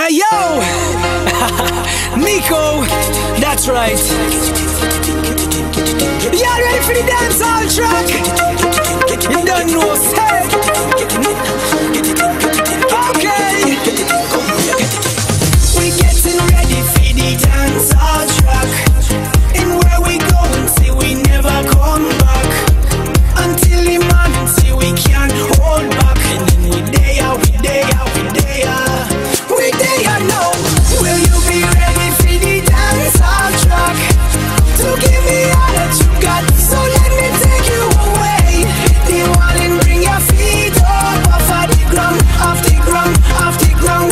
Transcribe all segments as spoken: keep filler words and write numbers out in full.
Hey yo, Nicco, that's right. Y'all ready for the dancehall track? You don't know, say. Okay. We getting ready for the dancehall track. And where we going, say we never come back. Until the man say we can't hold back. And then we there, we there, we there. We there now. Will you be ready for the dancehall track? To give me all that you got, so let me take you away. The wall and bring your feet up off of the ground, off the ground, off the ground.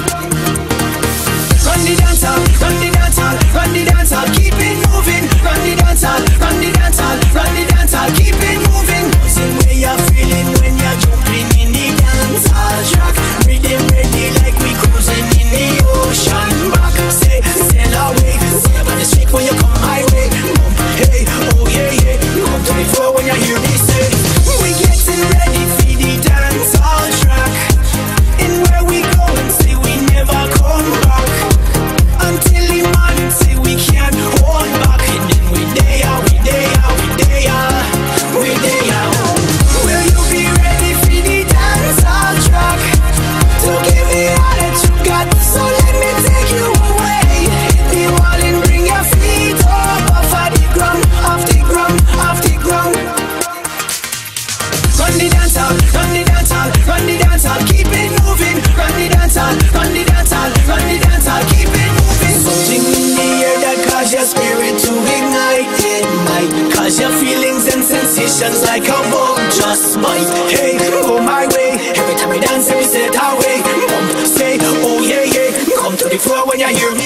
Run the dancehall, run the dancehall, run the dancehall, keep it moving. Run the dancehall, run the dancehall, run the dancehall, keep it moving. See where you're feeling when you're jumping in the dancehall track. Rhythm ready like we cruising in the ocean. Back, say, sail away. Say about the street when you come my way. Bump, hey, oh yeah, yeah. Come to the floor when you hear me say, we getting ready for the dancehall track. And where we going, say we never come back. Until the man say we can't hold back. And then we there, we there, we there, we there. Will you be ready for the dancehall track? To give me all that you got, so let me take you away. The wall and bring your feet up off of the ground, off the ground, off the ground. Run the dancehall, run the dancehall, run the dancehall, keep it moving. Run the dancehall, run the dancehall, run the dancehall, keep it moving. Something in the air that cause your spirit to ignite. It might cause your feelings and sensations like a bomb just might. Hey, go my way. Every time we dance, we set our way. Bump, say, oh yeah, yeah. Come to the floor when you hear me